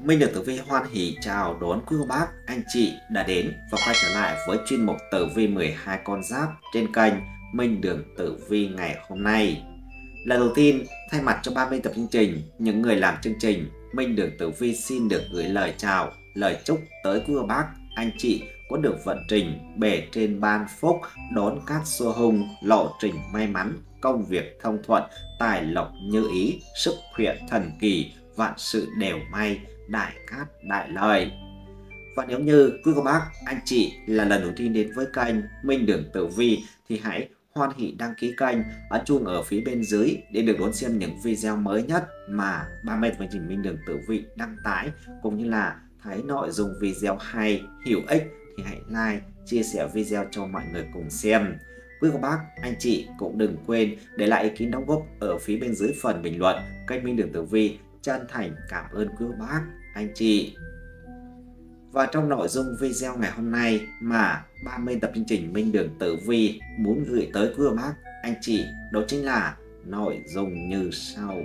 Minh được Tử Vi hoan hỉ chào đón quý cô bác, anh chị đã đến và quay trở lại với chuyên mục Tử Vi 12 con giáp trên kênh Minh Đường Tử Vi ngày hôm nay. Lần đầu tiên, thay mặt cho 30 tập chương trình, những người làm chương trình, Minh Đường Tử Vi xin được gửi lời chào, lời chúc tới quý cô bác, anh chị có được vận trình bề trên ban phúc, đón cát xua hung, lộ trình may mắn, công việc thông thuận, tài lộc như ý, sức khỏe thần kỳ, vạn sự đều may, đại cát đại lợi. Và nếu như quý cô bác, anh chị là lần đầu tiên đến với kênh Minh Đường Tử Vi thì hãy hoan hỉ đăng ký kênh, ấn chuông ở phía bên dưới để được đón xem những video mới nhất mà ba mẹ chương trình Minh Đường Tử Vi đăng tải, cũng như là thấy nội dung video hay, hữu ích thì hãy like, chia sẻ video cho mọi người cùng xem. Quý cô bác, anh chị cũng đừng quên để lại ý kiến đóng góp ở phía bên dưới phần bình luận. Kênh Minh Đường Tử Vi chân thành cảm ơn quý cô bác, anh chị. Và trong nội dung video ngày hôm nay mà 30 tập chương trình Minh Đường Tử Vi muốn gửi tới quý cô bác, anh chị, đó chính là nội dung như sau.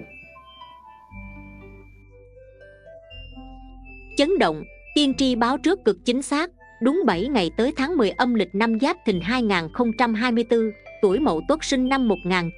Chấn động, tiên tri báo trước cực chính xác, đúng 7 ngày tới tháng 10 âm lịch năm Giáp Thìn 2024, tuổi Mậu Tuất sinh năm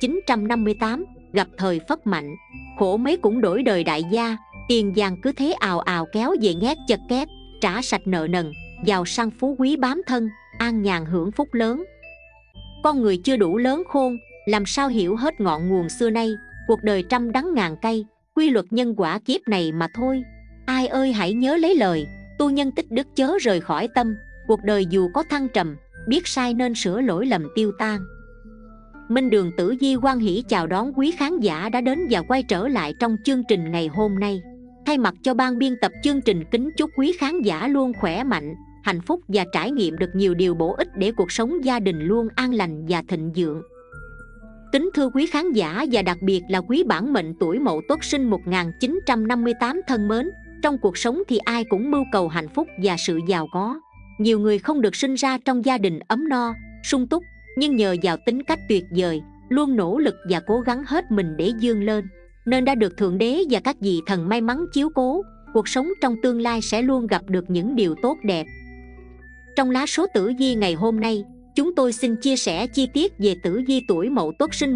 1958, gặp thời phất mạnh, khổ mấy cũng đổi đời đại gia, tiền vàng cứ thế ào ào kéo về nhét chật két, trả sạch nợ nần, giàu sang phú quý bám thân, an nhàn hưởng phúc lớn. Con người chưa đủ lớn khôn, làm sao hiểu hết ngọn nguồn xưa nay, cuộc đời trăm đắng ngàn cay, quy luật nhân quả kiếp này mà thôi. Ai ơi hãy nhớ lấy lời, tu nhân tích đức chớ rời khỏi tâm, cuộc đời dù có thăng trầm, biết sai nên sửa lỗi lầm tiêu tan. Minh Đường Tử Vi hoan hỉ chào đón quý khán giả đã đến và quay trở lại trong chương trình ngày hôm nay. Thay mặt cho ban biên tập chương trình kính chúc quý khán giả luôn khỏe mạnh, hạnh phúc và trải nghiệm được nhiều điều bổ ích để cuộc sống gia đình luôn an lành và thịnh vượng. Kính thưa quý khán giả và đặc biệt là quý bản mệnh tuổi Mậu Tuất sinh 1958 thân mến, trong cuộc sống thì ai cũng mưu cầu hạnh phúc và sự giàu có. Nhiều người không được sinh ra trong gia đình ấm no, sung túc, nhưng nhờ vào tính cách tuyệt vời, luôn nỗ lực và cố gắng hết mình để vươn lên, nên đã được Thượng Đế và các vị thần may mắn chiếu cố, cuộc sống trong tương lai sẽ luôn gặp được những điều tốt đẹp. Trong lá số tử vi ngày hôm nay, chúng tôi xin chia sẻ chi tiết về tử vi tuổi Mậu Tuất sinh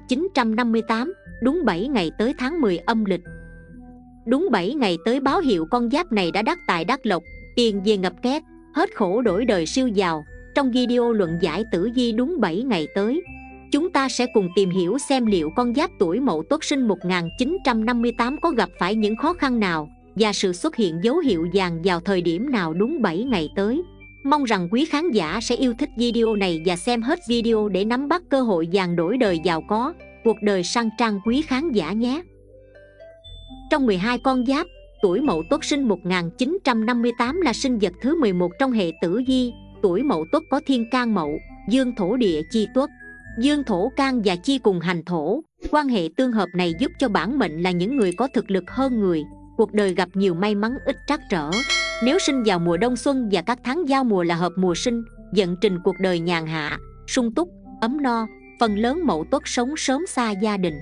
1958, đúng 7 ngày tới tháng 10 âm lịch. Đúng 7 ngày tới báo hiệu con giáp này đã đắc tài đắc lộc, tiền về ngập két, hết khổ đổi đời siêu giàu. Trong video luận giải tử vi đúng 7 ngày tới, chúng ta sẽ cùng tìm hiểu xem liệu con giáp tuổi Mậu Tuất sinh 1958 có gặp phải những khó khăn nào và sự xuất hiện dấu hiệu vàng vào thời điểm nào đúng 7 ngày tới. Mong rằng quý khán giả sẽ yêu thích video này và xem hết video để nắm bắt cơ hội vàng đổi đời giàu có, cuộc đời sang trang quý khán giả nhé. Trong 12 con giáp, tuổi Mậu Tuất sinh 1958 là sinh vật thứ 11 trong hệ tử vi. Tuổi Mậu Tuất có thiên can Mậu, dương thổ địa chi Tuất. Dương thổ can và chi cùng hành thổ, quan hệ tương hợp này giúp cho bản mệnh là những người có thực lực hơn người, cuộc đời gặp nhiều may mắn ít trắc trở. Nếu sinh vào mùa đông xuân và các tháng giao mùa là hợp mùa sinh, vận trình cuộc đời nhàn hạ, sung túc, ấm no. Phần lớn Mậu Tuất sống sớm xa gia đình.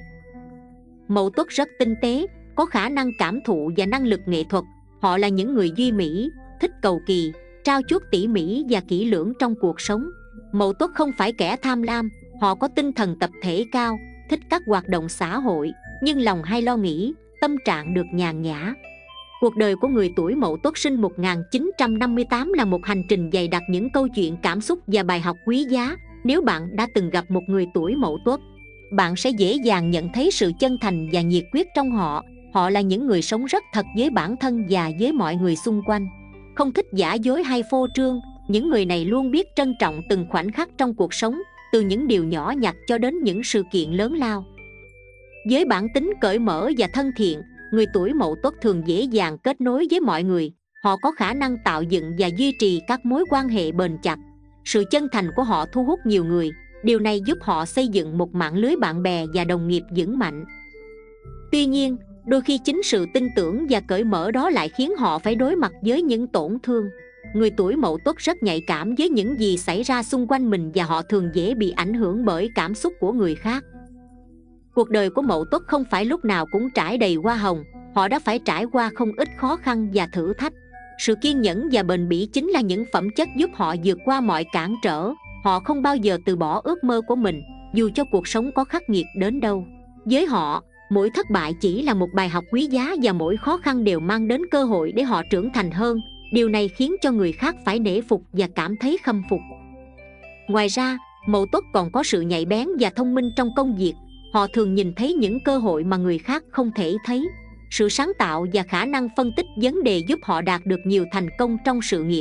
Mậu Tuất rất tinh tế, có khả năng cảm thụ và năng lực nghệ thuật. Họ là những người duy mỹ, thích cầu kỳ, trau chuốt tỉ mỉ và kỹ lưỡng trong cuộc sống. Mậu Tuất không phải kẻ tham lam, họ có tinh thần tập thể cao, thích các hoạt động xã hội, nhưng lòng hay lo nghĩ, tâm trạng được nhàn nhã. Cuộc đời của người tuổi Mậu Tuất sinh 1958 là một hành trình dày đặc những câu chuyện cảm xúc và bài học quý giá. Nếu bạn đã từng gặp một người tuổi Mậu Tuất, bạn sẽ dễ dàng nhận thấy sự chân thành và nhiệt huyết trong họ. Họ là những người sống rất thật với bản thân và với mọi người xung quanh, không thích giả dối hay phô trương. Những người này luôn biết trân trọng từng khoảnh khắc trong cuộc sống, từ những điều nhỏ nhặt cho đến những sự kiện lớn lao. Với bản tính cởi mở và thân thiện, người tuổi Mậu Tuất thường dễ dàng kết nối với mọi người. Họ có khả năng tạo dựng và duy trì các mối quan hệ bền chặt. Sự chân thành của họ thu hút nhiều người. Điều này giúp họ xây dựng một mạng lưới bạn bè và đồng nghiệp vững mạnh. Tuy nhiên, đôi khi chính sự tin tưởng và cởi mở đó lại khiến họ phải đối mặt với những tổn thương. Người tuổi Mậu Tuất rất nhạy cảm với những gì xảy ra xung quanh mình và họ thường dễ bị ảnh hưởng bởi cảm xúc của người khác. Cuộc đời của Mậu Tuất không phải lúc nào cũng trải đầy hoa hồng. họ đã phải trải qua không ít khó khăn và thử thách. Sự kiên nhẫn và bền bỉ chính là những phẩm chất giúp họ vượt qua mọi cản trở. Họ không bao giờ từ bỏ ước mơ của mình, dù cho cuộc sống có khắc nghiệt đến đâu. Với họ, mỗi thất bại chỉ là một bài học quý giá, và mỗi khó khăn đều mang đến cơ hội để họ trưởng thành hơn. Điều này khiến cho người khác phải nể phục và cảm thấy khâm phục. Ngoài ra, Mậu Tuất còn có sự nhạy bén và thông minh trong công việc. Họ thường nhìn thấy những cơ hội mà người khác không thể thấy. Sự sáng tạo và khả năng phân tích vấn đề giúp họ đạt được nhiều thành công trong sự nghiệp.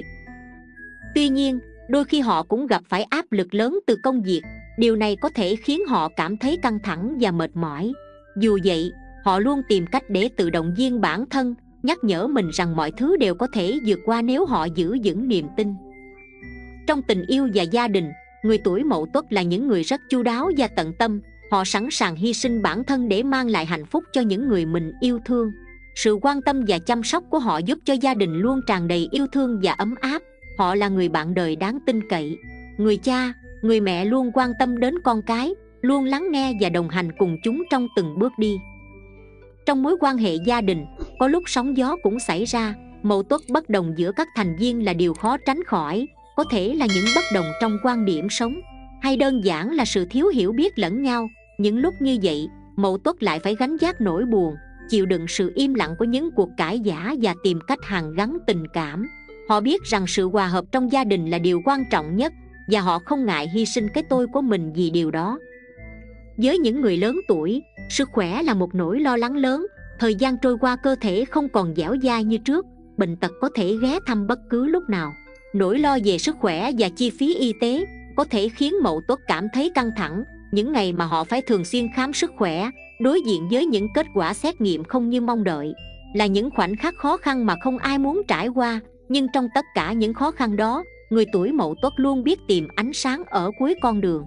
Tuy nhiên, đôi khi họ cũng gặp phải áp lực lớn từ công việc. Điều này có thể khiến họ cảm thấy căng thẳng và mệt mỏi. Dù vậy, họ luôn tìm cách để tự động viên bản thân, nhắc nhở mình rằng mọi thứ đều có thể vượt qua nếu họ giữ vững niềm tin. Trong tình yêu và gia đình, người tuổi Mậu Tuất là những người rất chu đáo và tận tâm. Họ sẵn sàng hy sinh bản thân để mang lại hạnh phúc cho những người mình yêu thương. Sự quan tâm và chăm sóc của họ giúp cho gia đình luôn tràn đầy yêu thương và ấm áp. Họ là người bạn đời đáng tin cậy. Người cha, người mẹ luôn quan tâm đến con cái, luôn lắng nghe và đồng hành cùng chúng trong từng bước đi. Trong mối quan hệ gia đình, có lúc sóng gió cũng xảy ra. Mậu Tuất bất đồng giữa các thành viên là điều khó tránh khỏi. Có thể là những bất đồng trong quan điểm sống, hay đơn giản là sự thiếu hiểu biết lẫn nhau. Những lúc như vậy, Mậu Tuất lại phải gánh vác nỗi buồn, chịu đựng sự im lặng của những cuộc cãi vã và tìm cách hàn gắn tình cảm. Họ biết rằng sự hòa hợp trong gia đình là điều quan trọng nhất, và họ không ngại hy sinh cái tôi của mình vì điều đó. Với những người lớn tuổi, sức khỏe là một nỗi lo lắng lớn. Thời gian trôi qua, cơ thể không còn dẻo dai như trước. Bệnh tật có thể ghé thăm bất cứ lúc nào. Nỗi lo về sức khỏe và chi phí y tế có thể khiến Mậu Tuất cảm thấy căng thẳng. Những ngày mà họ phải thường xuyên khám sức khỏe, đối diện với những kết quả xét nghiệm không như mong đợi, là những khoảnh khắc khó khăn mà không ai muốn trải qua. Nhưng trong tất cả những khó khăn đó, người tuổi Mậu Tuất luôn biết tìm ánh sáng ở cuối con đường.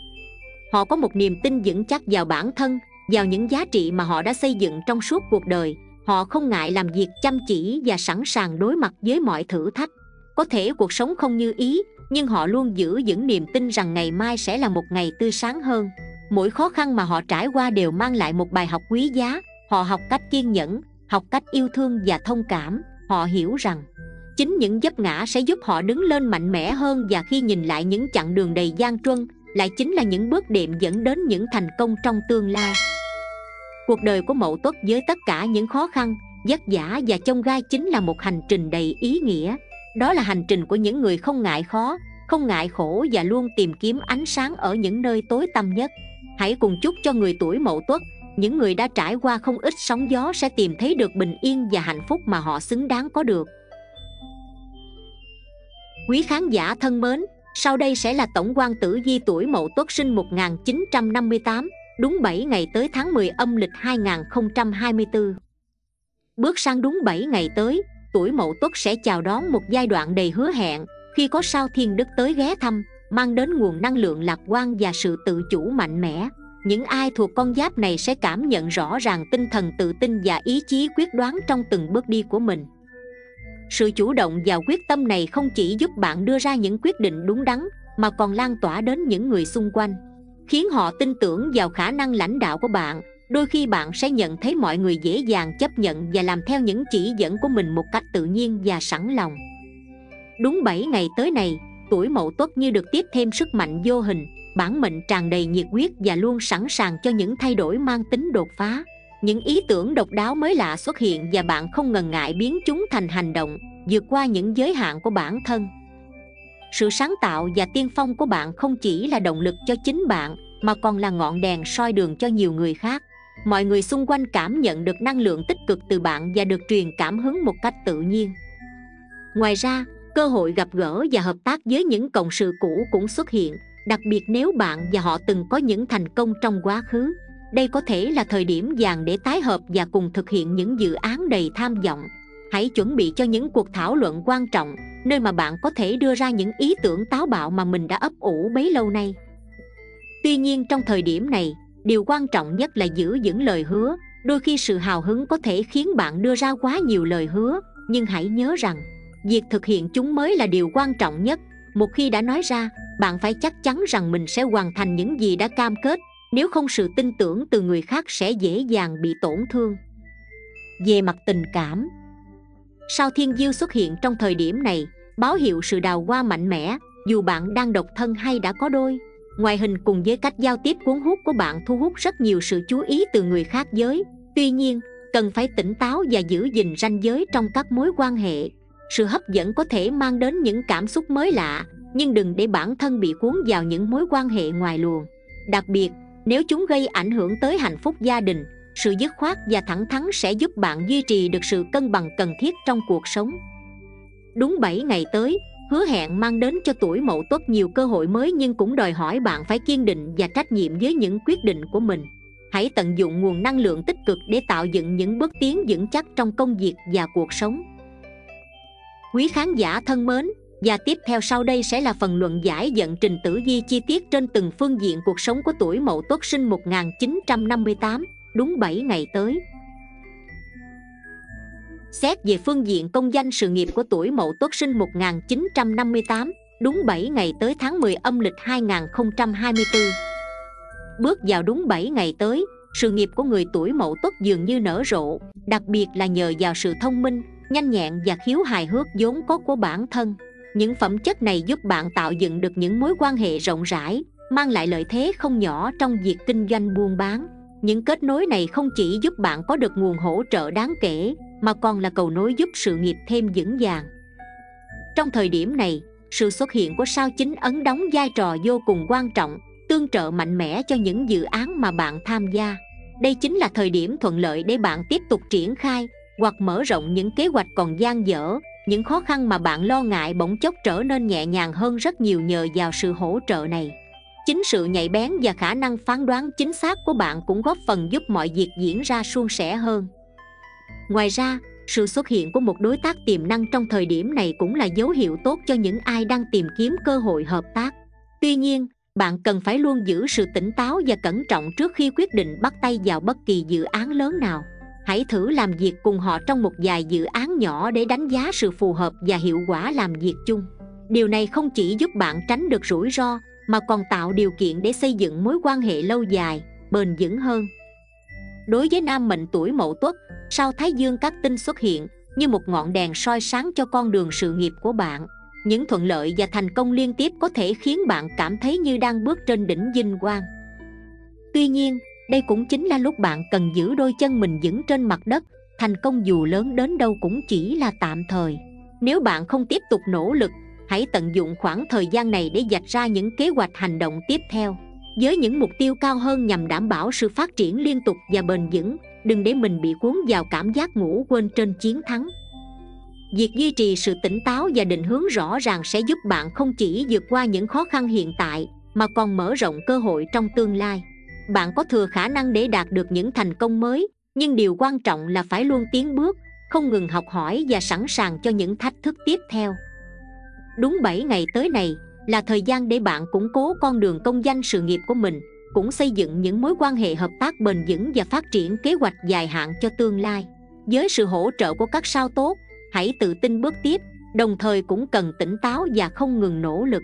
Họ có một niềm tin vững chắc vào bản thân, vào những giá trị mà họ đã xây dựng trong suốt cuộc đời. Họ không ngại làm việc chăm chỉ và sẵn sàng đối mặt với mọi thử thách. Có thể cuộc sống không như ý, nhưng họ luôn giữ vững niềm tin rằng ngày mai sẽ là một ngày tươi sáng hơn. Mỗi khó khăn mà họ trải qua đều mang lại một bài học quý giá. Họ học cách kiên nhẫn, học cách yêu thương và thông cảm. Họ hiểu rằng chính những vấp ngã sẽ giúp họ đứng lên mạnh mẽ hơn, và khi nhìn lại những chặng đường đầy gian truân, lại chính là những bước đệm dẫn đến những thành công trong tương lai. Cuộc đời của Mậu Tuất với tất cả những khó khăn, vất vả và chông gai chính là một hành trình đầy ý nghĩa. Đó là hành trình của những người không ngại khó, không ngại khổ và luôn tìm kiếm ánh sáng ở những nơi tối tăm nhất. Hãy cùng chúc cho người tuổi Mậu Tuất, những người đã trải qua không ít sóng gió, sẽ tìm thấy được bình yên và hạnh phúc mà họ xứng đáng có được. Quý khán giả thân mến, sau đây sẽ là tổng quan tử vi tuổi Mậu Tuất sinh 1958, đúng 7 ngày tới tháng 10 âm lịch 2024. Bước sang đúng 7 ngày tới, tuổi Mậu Tuất sẽ chào đón một giai đoạn đầy hứa hẹn, khi có sao Thiên Đức tới ghé thăm, mang đến nguồn năng lượng lạc quan và sự tự chủ mạnh mẽ. Những ai thuộc con giáp này sẽ cảm nhận rõ ràng tinh thần tự tin và ý chí quyết đoán trong từng bước đi của mình. Sự chủ động và quyết tâm này không chỉ giúp bạn đưa ra những quyết định đúng đắn, mà còn lan tỏa đến những người xung quanh, khiến họ tin tưởng vào khả năng lãnh đạo của bạn. Đôi khi bạn sẽ nhận thấy mọi người dễ dàng chấp nhận và làm theo những chỉ dẫn của mình một cách tự nhiên và sẵn lòng. Đúng 7 ngày tới này, tuổi Mậu Tuất như được tiếp thêm sức mạnh vô hình. Bản mệnh tràn đầy nhiệt huyết và luôn sẵn sàng cho những thay đổi mang tính đột phá. Những ý tưởng độc đáo mới lạ xuất hiện, và bạn không ngần ngại biến chúng thành hành động, vượt qua những giới hạn của bản thân. Sự sáng tạo và tiên phong của bạn không chỉ là động lực cho chính bạn, mà còn là ngọn đèn soi đường cho nhiều người khác. Mọi người xung quanh cảm nhận được năng lượng tích cực từ bạn và được truyền cảm hứng một cách tự nhiên. Ngoài ra, cơ hội gặp gỡ và hợp tác với những cộng sự cũ cũng xuất hiện, đặc biệt nếu bạn và họ từng có những thành công trong quá khứ. Đây có thể là thời điểm vàng để tái hợp và cùng thực hiện những dự án đầy tham vọng. Hãy chuẩn bị cho những cuộc thảo luận quan trọng, nơi mà bạn có thể đưa ra những ý tưởng táo bạo mà mình đã ấp ủ bấy lâu nay. Tuy nhiên, trong thời điểm này, điều quan trọng nhất là giữ vững lời hứa. Đôi khi sự hào hứng có thể khiến bạn đưa ra quá nhiều lời hứa, nhưng hãy nhớ rằng việc thực hiện chúng mới là điều quan trọng nhất. Một khi đã nói ra, bạn phải chắc chắn rằng mình sẽ hoàn thành những gì đã cam kết. Nếu không, sự tin tưởng từ người khác sẽ dễ dàng bị tổn thương. Về mặt tình cảm, sao Thiên Diêu xuất hiện trong thời điểm này báo hiệu sự đào hoa mạnh mẽ. Dù bạn đang độc thân hay đã có đôi, ngoại hình cùng với cách giao tiếp cuốn hút của bạn thu hút rất nhiều sự chú ý từ người khác giới. Tuy nhiên, cần phải tỉnh táo và giữ gìn ranh giới trong các mối quan hệ. Sự hấp dẫn có thể mang đến những cảm xúc mới lạ, nhưng đừng để bản thân bị cuốn vào những mối quan hệ ngoài luồng. Đặc biệt, nếu chúng gây ảnh hưởng tới hạnh phúc gia đình, sự dứt khoát và thẳng thắn sẽ giúp bạn duy trì được sự cân bằng cần thiết trong cuộc sống. Đúng 7 ngày tới, hứa hẹn mang đến cho tuổi Mậu Tuất nhiều cơ hội mới, nhưng cũng đòi hỏi bạn phải kiên định và trách nhiệm với những quyết định của mình. Hãy tận dụng nguồn năng lượng tích cực để tạo dựng những bước tiến vững chắc trong công việc và cuộc sống. Quý khán giả thân mến, và tiếp theo sau đây sẽ là phần luận giải vận trình tử vi chi tiết trên từng phương diện cuộc sống của tuổi Mậu Tuất sinh 1958, đúng 7 ngày tới. Xét về phương diện công danh sự nghiệp của tuổi Mậu Tuất sinh 1958, đúng 7 ngày tới tháng 10 âm lịch 2024. Bước vào đúng 7 ngày tới, sự nghiệp của người tuổi Mậu Tuất dường như nở rộ, đặc biệt là nhờ vào sự thông minh, nhanh nhẹn và khiếu hài hước vốn có của bản thân. Những phẩm chất này giúp bạn tạo dựng được những mối quan hệ rộng rãi, mang lại lợi thế không nhỏ trong việc kinh doanh buôn bán. Những kết nối này không chỉ giúp bạn có được nguồn hỗ trợ đáng kể, mà còn là cầu nối giúp sự nghiệp thêm vững vàng. Trong thời điểm này, sự xuất hiện của sao Chính Ấn đóng vai trò vô cùng quan trọng, tương trợ mạnh mẽ cho những dự án mà bạn tham gia. Đây chính là thời điểm thuận lợi để bạn tiếp tục triển khai hoặc mở rộng những kế hoạch còn dang dở. Những khó khăn mà bạn lo ngại bỗng chốc trở nên nhẹ nhàng hơn rất nhiều nhờ vào sự hỗ trợ này. Chính sự nhạy bén và khả năng phán đoán chính xác của bạn cũng góp phần giúp mọi việc diễn ra suôn sẻ hơn. Ngoài ra, sự xuất hiện của một đối tác tiềm năng trong thời điểm này cũng là dấu hiệu tốt cho những ai đang tìm kiếm cơ hội hợp tác. Tuy nhiên, bạn cần phải luôn giữ sự tỉnh táo và cẩn trọng trước khi quyết định bắt tay vào bất kỳ dự án lớn nào. Hãy thử làm việc cùng họ trong một vài dự án nhỏ để đánh giá sự phù hợp và hiệu quả làm việc chung. Điều này không chỉ giúp bạn tránh được rủi ro, mà còn tạo điều kiện để xây dựng mối quan hệ lâu dài, bền vững hơn. Đối với nam mệnh tuổi Mậu Tuất, sao Thái Dương các tinh xuất hiện như một ngọn đèn soi sáng cho con đường sự nghiệp của bạn. Những thuận lợi và thành công liên tiếp có thể khiến bạn cảm thấy như đang bước trên đỉnh vinh quang. Tuy nhiên, đây cũng chính là lúc bạn cần giữ đôi chân mình vững trên mặt đất. Thành công dù lớn đến đâu cũng chỉ là tạm thời. Nếu bạn không tiếp tục nỗ lực, hãy tận dụng khoảng thời gian này để vạch ra những kế hoạch hành động tiếp theo, với những mục tiêu cao hơn nhằm đảm bảo sự phát triển liên tục và bền vững. Đừng để mình bị cuốn vào cảm giác ngủ quên trên chiến thắng. Việc duy trì sự tỉnh táo và định hướng rõ ràng sẽ giúp bạn không chỉ vượt qua những khó khăn hiện tại, mà còn mở rộng cơ hội trong tương lai. Bạn có thừa khả năng để đạt được những thành công mới, nhưng điều quan trọng là phải luôn tiến bước, không ngừng học hỏi và sẵn sàng cho những thách thức tiếp theo. Đúng 7 ngày tới này là thời gian để bạn củng cố con đường công danh sự nghiệp của mình, cũng xây dựng những mối quan hệ hợp tác bền vững và phát triển kế hoạch dài hạn cho tương lai. Với sự hỗ trợ của các sao tốt, hãy tự tin bước tiếp, đồng thời cũng cần tỉnh táo và không ngừng nỗ lực.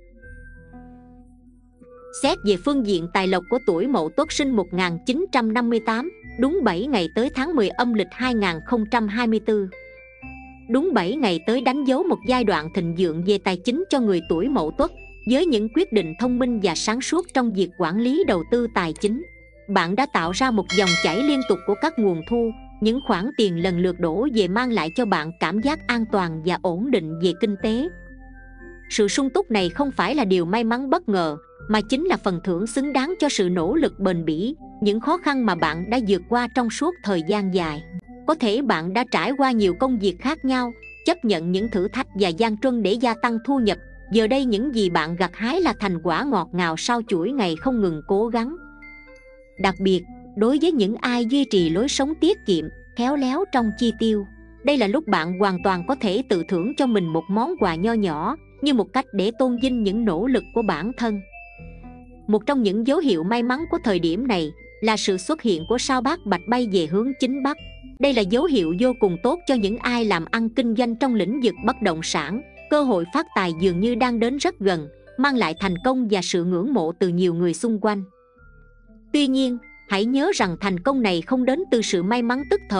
Xét về phương diện tài lộc của tuổi Mậu Tuất sinh 1958, đúng 7 ngày tới tháng 10 âm lịch 2024. Đúng 7 ngày tới đánh dấu một giai đoạn thịnh vượng về tài chính cho người tuổi Mậu Tuất, với những quyết định thông minh và sáng suốt trong việc quản lý đầu tư tài chính. Bạn đã tạo ra một dòng chảy liên tục của các nguồn thu, những khoản tiền lần lượt đổ về mang lại cho bạn cảm giác an toàn và ổn định về kinh tế. Sự sung túc này không phải là điều may mắn bất ngờ, mà chính là phần thưởng xứng đáng cho sự nỗ lực bền bỉ, những khó khăn mà bạn đã vượt qua trong suốt thời gian dài. Có thể bạn đã trải qua nhiều công việc khác nhau, chấp nhận những thử thách và gian truân để gia tăng thu nhập. Giờ đây những gì bạn gặt hái là thành quả ngọt ngào sau chuỗi ngày không ngừng cố gắng. Đặc biệt, đối với những ai duy trì lối sống tiết kiệm, khéo léo trong chi tiêu, đây là lúc bạn hoàn toàn có thể tự thưởng cho mình một món quà nho nhỏ, như một cách để tôn vinh những nỗ lực của bản thân. Một trong những dấu hiệu may mắn của thời điểm này là sự xuất hiện của sao Bát Bạch bay về hướng chính Bắc. Đây là dấu hiệu vô cùng tốt cho những ai làm ăn kinh doanh trong lĩnh vực bất động sản. Cơ hội phát tài dường như đang đến rất gần, mang lại thành công và sự ngưỡng mộ từ nhiều người xung quanh. Tuy nhiên, hãy nhớ rằng thành công này không đến từ sự may mắn tức thời,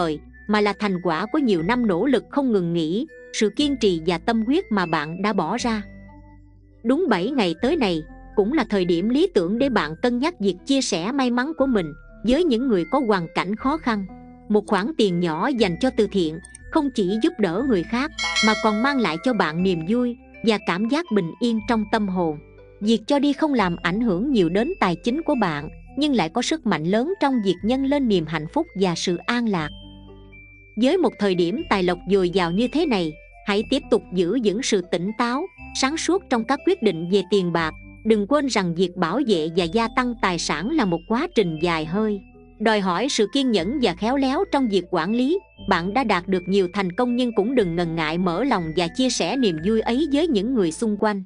mà là thành quả của nhiều năm nỗ lực không ngừng nghỉ, sự kiên trì và tâm huyết mà bạn đã bỏ ra. Đúng 7 ngày tới này cũng là thời điểm lý tưởng để bạn cân nhắc việc chia sẻ may mắn của mình với những người có hoàn cảnh khó khăn. Một khoản tiền nhỏ dành cho từ thiện không chỉ giúp đỡ người khác mà còn mang lại cho bạn niềm vui và cảm giác bình yên trong tâm hồn. Việc cho đi không làm ảnh hưởng nhiều đến tài chính của bạn, nhưng lại có sức mạnh lớn trong việc nhân lên niềm hạnh phúc và sự an lạc. Với một thời điểm tài lộc dồi dào như thế này, hãy tiếp tục giữ vững sự tỉnh táo, sáng suốt trong các quyết định về tiền bạc. Đừng quên rằng việc bảo vệ và gia tăng tài sản là một quá trình dài hơi, đòi hỏi sự kiên nhẫn và khéo léo trong việc quản lý. Bạn đã đạt được nhiều thành công, nhưng cũng đừng ngần ngại mở lòng và chia sẻ niềm vui ấy với những người xung quanh.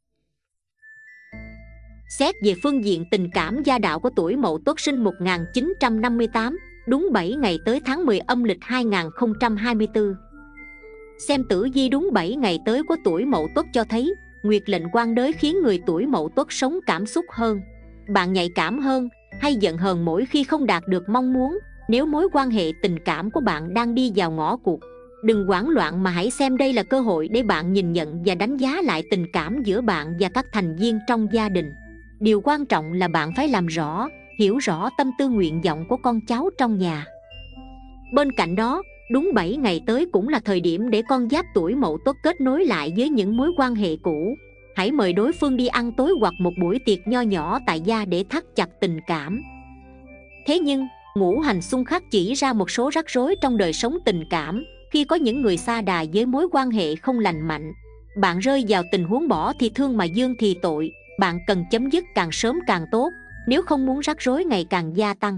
Xét về phương diện tình cảm gia đạo của tuổi Mậu Tuất sinh 1958, đúng 7 ngày tới tháng 10 âm lịch 2024. Xem tử vi đúng 7 ngày tới của tuổi Mậu Tuất cho thấy nguyệt lệnh quan đới khiến người tuổi Mậu Tuất sống cảm xúc hơn. Bạn nhạy cảm hơn hay giận hờn mỗi khi không đạt được mong muốn. Nếu mối quan hệ tình cảm của bạn đang đi vào ngõ cụt, đừng hoảng loạn mà hãy xem đây là cơ hội để bạn nhìn nhận và đánh giá lại tình cảm giữa bạn và các thành viên trong gia đình. Điều quan trọng là bạn phải làm rõ, hiểu rõ tâm tư nguyện vọng của con cháu trong nhà. Bên cạnh đó, đúng 7 ngày tới cũng là thời điểm để con giáp tuổi Mậu Tuất kết nối lại với những mối quan hệ cũ. Hãy mời đối phương đi ăn tối hoặc một buổi tiệc nho nhỏ tại gia để thắt chặt tình cảm. Thế nhưng, ngũ hành xung khắc chỉ ra một số rắc rối trong đời sống tình cảm. Khi có những người sa đà với mối quan hệ không lành mạnh, bạn rơi vào tình huống bỏ thì thương mà dương thì tội. Bạn cần chấm dứt càng sớm càng tốt, nếu không muốn rắc rối ngày càng gia tăng.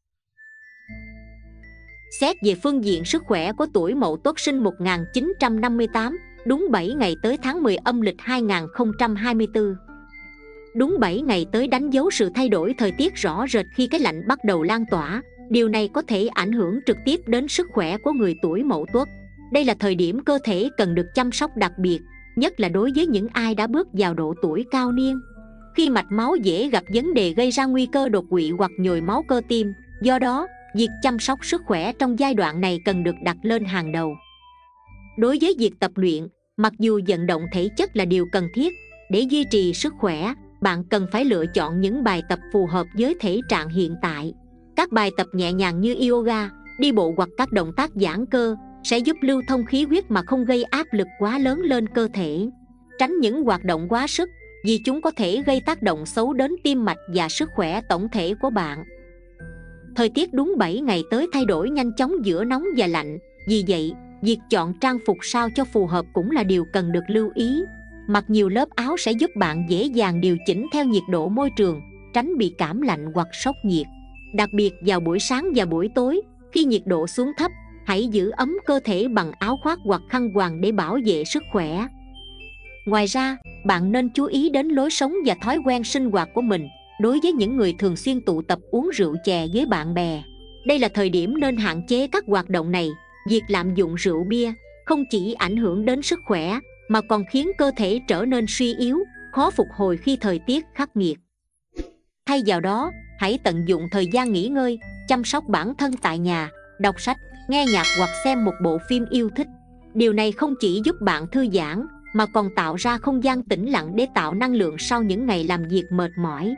Xét về phương diện sức khỏe của tuổi Mậu Tuất sinh 1958, đúng 7 ngày tới tháng 10 âm lịch 2024. Đúng 7 ngày tới đánh dấu sự thay đổi thời tiết rõ rệt khi cái lạnh bắt đầu lan tỏa. Điều này có thể ảnh hưởng trực tiếp đến sức khỏe của người tuổi Mậu Tuất. Đây là thời điểm cơ thể cần được chăm sóc đặc biệt, nhất là đối với những ai đã bước vào độ tuổi cao niên. Khi mạch máu dễ gặp vấn đề gây ra nguy cơ đột quỵ hoặc nhồi máu cơ tim. Do đó, việc chăm sóc sức khỏe trong giai đoạn này cần được đặt lên hàng đầu. Đối với việc tập luyện, mặc dù vận động thể chất là điều cần thiết, để duy trì sức khỏe, bạn cần phải lựa chọn những bài tập phù hợp với thể trạng hiện tại. Các bài tập nhẹ nhàng như yoga, đi bộ hoặc các động tác giãn cơ sẽ giúp lưu thông khí huyết mà không gây áp lực quá lớn lên cơ thể. Tránh những hoạt động quá sức, vì chúng có thể gây tác động xấu đến tim mạch và sức khỏe tổng thể của bạn. Thời tiết đúng 7 ngày tới thay đổi nhanh chóng giữa nóng và lạnh, vì vậy, việc chọn trang phục sao cho phù hợp cũng là điều cần được lưu ý. Mặc nhiều lớp áo sẽ giúp bạn dễ dàng điều chỉnh theo nhiệt độ môi trường, tránh bị cảm lạnh hoặc sốc nhiệt. Đặc biệt vào buổi sáng và buổi tối, khi nhiệt độ xuống thấp, hãy giữ ấm cơ thể bằng áo khoác hoặc khăn quàng để bảo vệ sức khỏe. Ngoài ra, bạn nên chú ý đến lối sống và thói quen sinh hoạt của mình. Đối với những người thường xuyên tụ tập uống rượu chè với bạn bè, đây là thời điểm nên hạn chế các hoạt động này. Việc lạm dụng rượu bia không chỉ ảnh hưởng đến sức khỏe mà còn khiến cơ thể trở nên suy yếu, khó phục hồi khi thời tiết khắc nghiệt. Thay vào đó, hãy tận dụng thời gian nghỉ ngơi, chăm sóc bản thân tại nhà, đọc sách, nghe nhạc hoặc xem một bộ phim yêu thích. Điều này không chỉ giúp bạn thư giãn mà còn tạo ra không gian tĩnh lặng để tạo năng lượng sau những ngày làm việc mệt mỏi.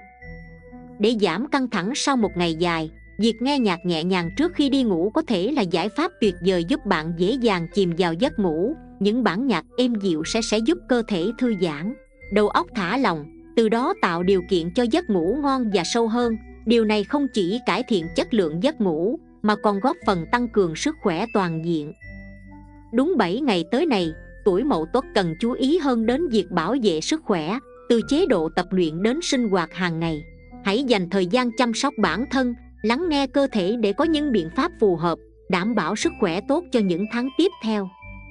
Để giảm căng thẳng sau một ngày dài, việc nghe nhạc nhẹ nhàng trước khi đi ngủ có thể là giải pháp tuyệt vời giúp bạn dễ dàng chìm vào giấc ngủ. Những bản nhạc êm dịu sẽ giúp cơ thể thư giãn, đầu óc thả lỏng, từ đó tạo điều kiện cho giấc ngủ ngon và sâu hơn. Điều này không chỉ cải thiện chất lượng giấc ngủ mà còn góp phần tăng cường sức khỏe toàn diện. Đúng 7 ngày tới này, tuổi Mậu Tuất cần chú ý hơn đến việc bảo vệ sức khỏe, từ chế độ tập luyện đến sinh hoạt hàng ngày. Hãy dành thời gian chăm sóc bản thân, lắng nghe cơ thể để có những biện pháp phù hợp, đảm bảo sức khỏe tốt cho những tháng tiếp theo.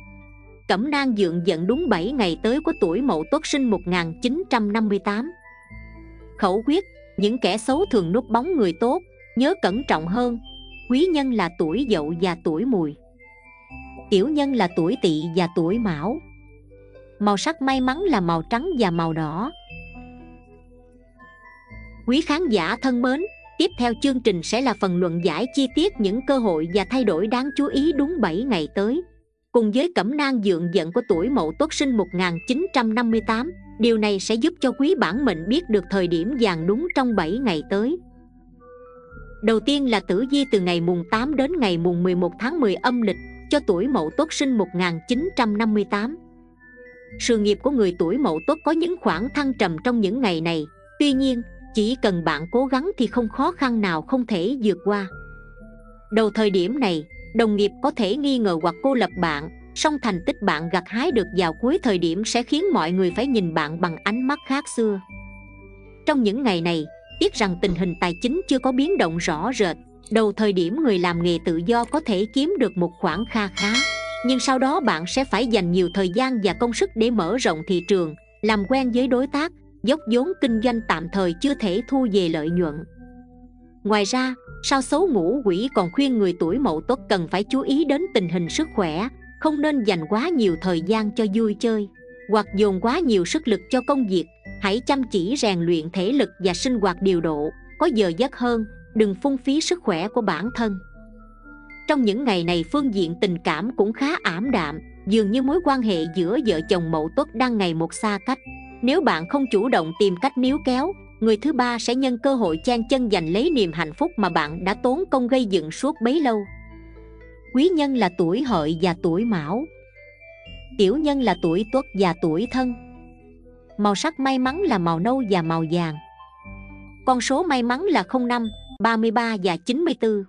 Cẩm nang dượng vận đúng 7 ngày tới của tuổi Mậu Tuất sinh 1958. Khẩu quyết: những kẻ xấu thường núp bóng người tốt, nhớ cẩn trọng hơn. Quý nhân là tuổi Dậu và tuổi Mùi. Tiểu nhân là tuổi Tỵ và tuổi Mão. Màu sắc may mắn là màu trắng và màu đỏ. Quý khán giả thân mến, Tiếp theo chương trình sẽ là phần luận giải chi tiết những cơ hội và thay đổi đáng chú ý đúng 7 ngày tới. Cùng với cẩm nang dượng vận của tuổi Mậu Tuất sinh 1958, điều này sẽ giúp cho quý bản mệnh biết được thời điểm vàng đúng trong 7 ngày tới. Đầu tiên là tử vi từ ngày mùng 8 đến ngày mùng 11 tháng 10 âm lịch cho tuổi Mậu Tuất sinh 1958. Sự nghiệp của người tuổi Mậu Tuất có những khoảng thăng trầm trong những ngày này. Tuy nhiên, chỉ cần bạn cố gắng thì không khó khăn nào không thể vượt qua. Đầu thời điểm này, đồng nghiệp có thể nghi ngờ hoặc cô lập bạn, song thành tích bạn gặt hái được vào cuối thời điểm sẽ khiến mọi người phải nhìn bạn bằng ánh mắt khác xưa. Trong những ngày này, tiếc rằng tình hình tài chính chưa có biến động rõ rệt. Đầu thời điểm người làm nghề tự do có thể kiếm được một khoản kha khá, nhưng sau đó bạn sẽ phải dành nhiều thời gian và công sức để mở rộng thị trường, làm quen với đối tác, dốc vốn kinh doanh tạm thời chưa thể thu về lợi nhuận. Ngoài ra, sao xấu ngũ quỷ còn khuyên người tuổi Mậu Tuất cần phải chú ý đến tình hình sức khỏe, không nên dành quá nhiều thời gian cho vui chơi hoặc dồn quá nhiều sức lực cho công việc. Hãy chăm chỉ rèn luyện thể lực và sinh hoạt điều độ, có giờ giấc hơn, đừng phung phí sức khỏe của bản thân. Trong những ngày này, phương diện tình cảm cũng khá ảm đạm, dường như mối quan hệ giữa vợ chồng Mậu Tuất đang ngày một xa cách. Nếu bạn không chủ động tìm cách níu kéo, người thứ ba sẽ nhân cơ hội chen chân giành lấy niềm hạnh phúc mà bạn đã tốn công gây dựng suốt bấy lâu. Quý nhân là tuổi Hợi và tuổi Mão. Tiểu nhân là tuổi Tuất và tuổi Thân. Màu sắc may mắn là màu nâu và màu vàng. Con số may mắn là 05, 33 và 94.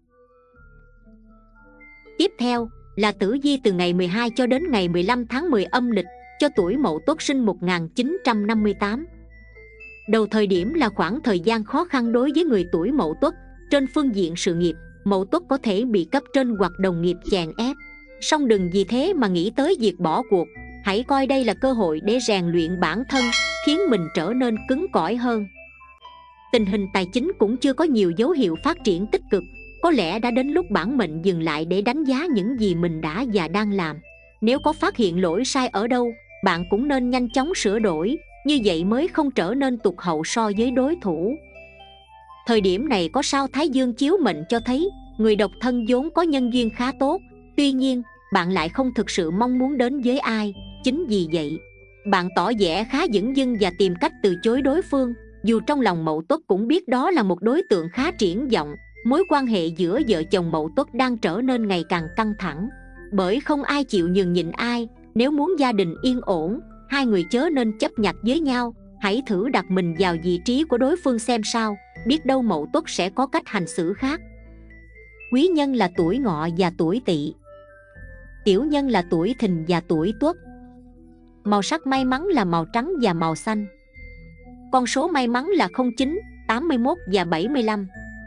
Tiếp theo là tử vi từ ngày 12 cho đến ngày 15 tháng 10 âm lịch cho tuổi Mậu Tuất sinh 1958. Đầu thời điểm là khoảng thời gian khó khăn đối với người tuổi Mậu Tuất. Trên phương diện sự nghiệp, Mậu Tuất có thể bị cấp trên hoặc đồng nghiệp chèn ép. Song đừng vì thế mà nghĩ tới việc bỏ cuộc. Hãy coi đây là cơ hội để rèn luyện bản thân, khiến mình trở nên cứng cỏi hơn. Tình hình tài chính cũng chưa có nhiều dấu hiệu phát triển tích cực. Có lẽ đã đến lúc bản mệnh dừng lại để đánh giá những gì mình đã và đang làm. Nếu có phát hiện lỗi sai ở đâu, bạn cũng nên nhanh chóng sửa đổi, như vậy mới không trở nên tụt hậu so với đối thủ. Thời điểm này có sao Thái Dương chiếu mệnh cho thấy người độc thân vốn có nhân duyên khá tốt. Tuy nhiên, bạn lại không thực sự mong muốn đến với ai. Chính vì vậy, bạn tỏ vẻ khá dửng dưng và tìm cách từ chối đối phương, dù trong lòng Mậu Tuất cũng biết đó là một đối tượng khá triển vọng. Mối quan hệ giữa vợ chồng Mậu Tuất đang trở nên ngày càng căng thẳng, bởi không ai chịu nhường nhịn ai. Nếu muốn gia đình yên ổn, hai người chớ nên chấp nhặt với nhau. Hãy thử đặt mình vào vị trí của đối phương xem sao, biết đâu Mậu Tuất sẽ có cách hành xử khác. Quý nhân là tuổi Ngọ và tuổi Tỵ. Tiểu nhân là tuổi Thìn và tuổi Tuất. Màu sắc may mắn là màu trắng và màu xanh. Con số may mắn là 09, 81 và 75.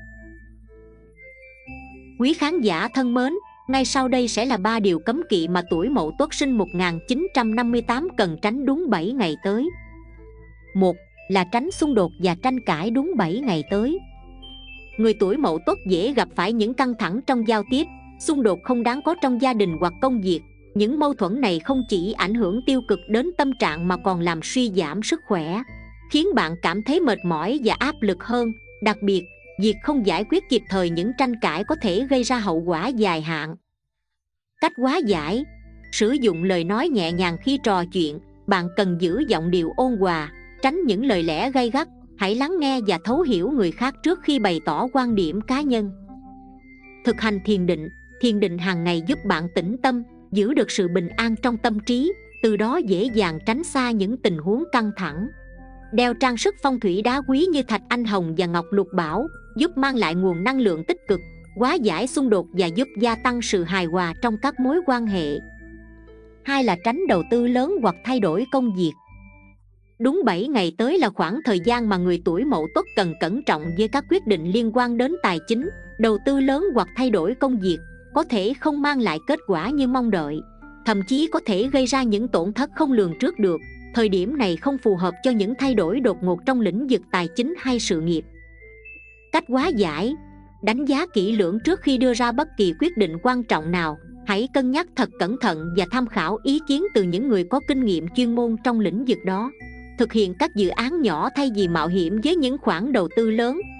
Quý khán giả thân mến, ngay sau đây sẽ là 3 điều cấm kỵ mà tuổi Mậu Tuất sinh 1958 cần tránh đúng 7 ngày tới. 1. Là tránh xung đột và tranh cãi đúng 7 ngày tới. Người tuổi Mậu Tuất dễ gặp phải những căng thẳng trong giao tiếp, xung đột không đáng có trong gia đình hoặc công việc. Những mâu thuẫn này không chỉ ảnh hưởng tiêu cực đến tâm trạng mà còn làm suy giảm sức khỏe, khiến bạn cảm thấy mệt mỏi và áp lực hơn. Đặc biệt, việc không giải quyết kịp thời những tranh cãi có thể gây ra hậu quả dài hạn. Cách hóa giải: sử dụng lời nói nhẹ nhàng khi trò chuyện. Bạn cần giữ giọng điệu ôn hòa, tránh những lời lẽ gay gắt. Hãy lắng nghe và thấu hiểu người khác trước khi bày tỏ quan điểm cá nhân. Thực hành thiền định. Thiền định hàng ngày giúp bạn tĩnh tâm, giữ được sự bình an trong tâm trí, từ đó dễ dàng tránh xa những tình huống căng thẳng. Đeo trang sức phong thủy đá quý như thạch anh hồng và ngọc lục bảo, giúp mang lại nguồn năng lượng tích cực, hóa giải xung đột và giúp gia tăng sự hài hòa trong các mối quan hệ. 2 là tránh đầu tư lớn hoặc thay đổi công việc. Đúng 7 ngày tới là khoảng thời gian mà người tuổi Mậu Tuất cần cẩn trọng với các quyết định liên quan đến tài chính. Đầu tư lớn hoặc thay đổi công việc có thể không mang lại kết quả như mong đợi, thậm chí có thể gây ra những tổn thất không lường trước được. Thời điểm này không phù hợp cho những thay đổi đột ngột trong lĩnh vực tài chính hay sự nghiệp. Cách hóa giải: đánh giá kỹ lưỡng trước khi đưa ra bất kỳ quyết định quan trọng nào. Hãy cân nhắc thật cẩn thận và tham khảo ý kiến từ những người có kinh nghiệm chuyên môn trong lĩnh vực đó. Thực hiện các dự án nhỏ thay vì mạo hiểm với những khoản đầu tư lớn.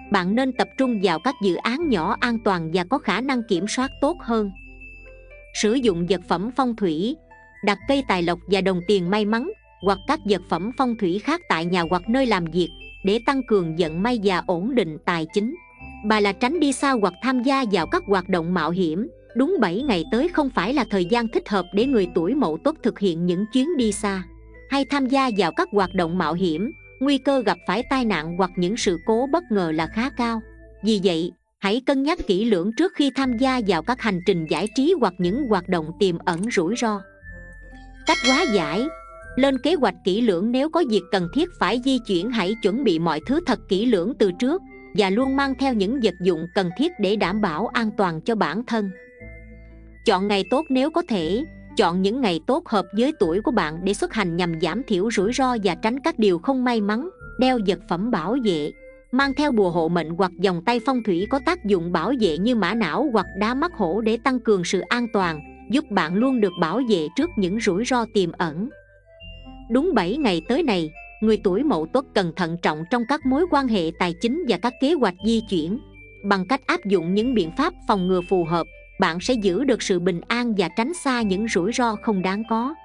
bạn nên tập trung vào các dự án nhỏ an toàn và có khả năng kiểm soát tốt hơn. Sử dụng vật phẩm phong thủy, đặt cây tài lộc và đồng tiền may mắn hoặc các vật phẩm phong thủy khác tại nhà hoặc nơi làm việc để tăng cường vận may và ổn định tài chính. Bà là tránh đi xa hoặc tham gia vào các hoạt động mạo hiểm. Đúng 7 ngày tới không phải là thời gian thích hợp để người tuổi Mậu Tuất thực hiện những chuyến đi xa hay tham gia vào các hoạt động mạo hiểm. Nguy cơ gặp phải tai nạn hoặc những sự cố bất ngờ là khá cao. Vì vậy, hãy cân nhắc kỹ lưỡng trước khi tham gia vào các hành trình giải trí hoặc những hoạt động tiềm ẩn rủi ro. Cách hóa giải: lên kế hoạch kỹ lưỡng. Nếu có việc cần thiết phải di chuyển, hãy chuẩn bị mọi thứ thật kỹ lưỡng từ trước và luôn mang theo những vật dụng cần thiết để đảm bảo an toàn cho bản thân. Chọn ngày tốt. Nếu có thể, chọn những ngày tốt hợp với tuổi của bạn để xuất hành nhằm giảm thiểu rủi ro và tránh các điều không may mắn. Đeo vật phẩm bảo vệ. Mang theo bùa hộ mệnh hoặc vòng tay phong thủy có tác dụng bảo vệ như mã não hoặc đá mắt hổ để tăng cường sự an toàn, giúp bạn luôn được bảo vệ trước những rủi ro tiềm ẩn. Đúng 7 ngày tới này, người tuổi Mậu Tuất cần thận trọng trong các mối quan hệ tài chính và các kế hoạch di chuyển. Bằng cách áp dụng những biện pháp phòng ngừa phù hợp, bạn sẽ giữ được sự bình an và tránh xa những rủi ro không đáng có.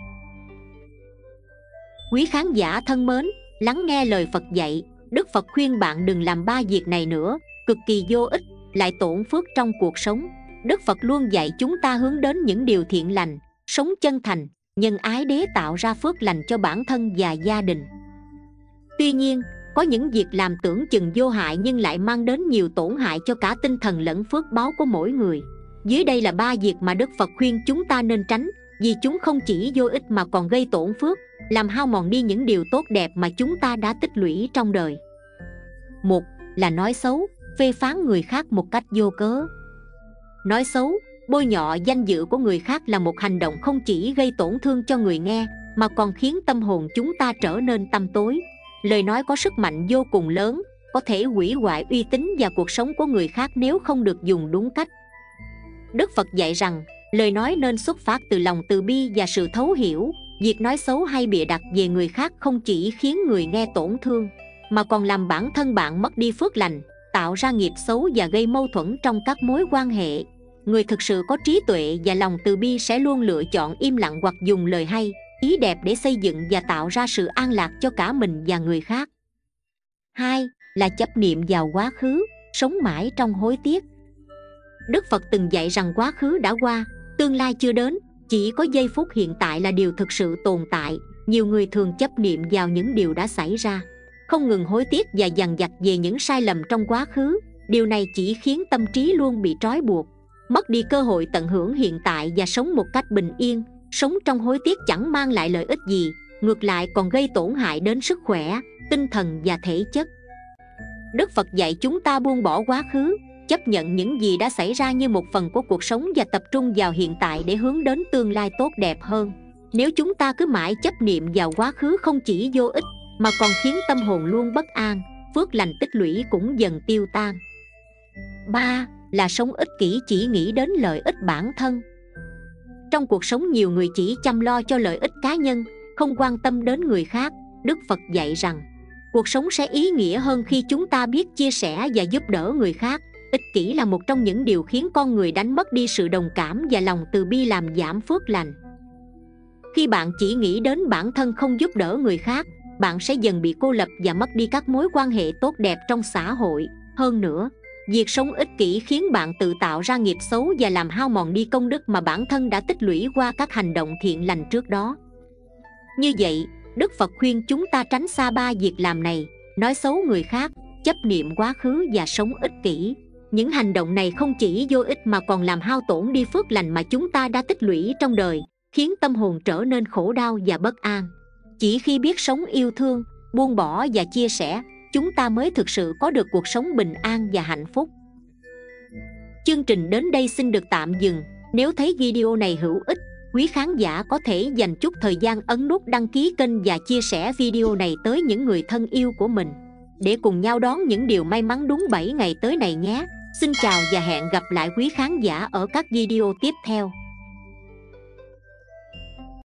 Quý khán giả thân mến, lắng nghe lời Phật dạy, Đức Phật khuyên bạn đừng làm 3 việc này nữa, cực kỳ vô ích, lại tổn phước trong cuộc sống. Đức Phật luôn dạy chúng ta hướng đến những điều thiện lành, sống chân thành, nhân ái để tạo ra phước lành cho bản thân và gia đình. Tuy nhiên, có những việc làm tưởng chừng vô hại nhưng lại mang đến nhiều tổn hại cho cả tinh thần lẫn phước báo của mỗi người. Dưới đây là 3 việc mà Đức Phật khuyên chúng ta nên tránh, vì chúng không chỉ vô ích mà còn gây tổn phước, làm hao mòn đi những điều tốt đẹp mà chúng ta đã tích lũy trong đời. 1. Là nói xấu, phê phán người khác một cách vô cớ. Nói xấu, bôi nhọ danh dự của người khác là một hành động không chỉ gây tổn thương cho người nghe mà còn khiến tâm hồn chúng ta trở nên tăm tối. Lời nói có sức mạnh vô cùng lớn, có thể hủy hoại uy tín và cuộc sống của người khác nếu không được dùng đúng cách. Đức Phật dạy rằng, lời nói nên xuất phát từ lòng từ bi và sự thấu hiểu. Việc nói xấu hay bịa đặt về người khác không chỉ khiến người nghe tổn thương, mà còn làm bản thân bạn mất đi phước lành, tạo ra nghiệp xấu và gây mâu thuẫn trong các mối quan hệ. Người thực sự có trí tuệ và lòng từ bi sẽ luôn lựa chọn im lặng hoặc dùng lời hay, ý đẹp để xây dựng và tạo ra sự an lạc cho cả mình và người khác. 2. Là chấp niệm vào quá khứ, sống mãi trong hối tiếc. Đức Phật từng dạy rằng quá khứ đã qua, tương lai chưa đến, chỉ có giây phút hiện tại là điều thực sự tồn tại. Nhiều người thường chấp niệm vào những điều đã xảy ra, không ngừng hối tiếc và dằn vặt về những sai lầm trong quá khứ. Điều này chỉ khiến tâm trí luôn bị trói buộc, mất đi cơ hội tận hưởng hiện tại và sống một cách bình yên. Sống trong hối tiếc chẳng mang lại lợi ích gì, ngược lại còn gây tổn hại đến sức khỏe, tinh thần và thể chất. Đức Phật dạy chúng ta buông bỏ quá khứ, chấp nhận những gì đã xảy ra như một phần của cuộc sống và tập trung vào hiện tại để hướng đến tương lai tốt đẹp hơn. Nếu chúng ta cứ mãi chấp niệm vào quá khứ không chỉ vô ích mà còn khiến tâm hồn luôn bất an, phước lành tích lũy cũng dần tiêu tan. 3. Là sống ích kỷ, chỉ nghĩ đến lợi ích bản thân. Trong cuộc sống nhiều người chỉ chăm lo cho lợi ích cá nhân, không quan tâm đến người khác. Đức Phật dạy rằng, cuộc sống sẽ ý nghĩa hơn khi chúng ta biết chia sẻ và giúp đỡ người khác. Ích kỷ là một trong những điều khiến con người đánh mất đi sự đồng cảm và lòng từ bi, làm giảm phước lành. Khi bạn chỉ nghĩ đến bản thân không giúp đỡ người khác, bạn sẽ dần bị cô lập và mất đi các mối quan hệ tốt đẹp trong xã hội. Hơn nữa, việc sống ích kỷ khiến bạn tự tạo ra nghiệp xấu và làm hao mòn đi công đức mà bản thân đã tích lũy qua các hành động thiện lành trước đó. Như vậy, Đức Phật khuyên chúng ta tránh xa 3 việc làm này: nói xấu người khác, chấp niệm quá khứ và sống ích kỷ. Những hành động này không chỉ vô ích mà còn làm hao tổn đi phước lành mà chúng ta đã tích lũy trong đời, khiến tâm hồn trở nên khổ đau và bất an. Chỉ khi biết sống yêu thương, buông bỏ và chia sẻ, chúng ta mới thực sự có được cuộc sống bình an và hạnh phúc. Chương trình đến đây xin được tạm dừng. Nếu thấy video này hữu ích, quý khán giả có thể dành chút thời gian ấn nút đăng ký kênh và chia sẻ video này tới những người thân yêu của mình, để cùng nhau đón những điều may mắn đúng 7 ngày tới này nhé. Xin chào và hẹn gặp lại quý khán giả ở các video tiếp theo.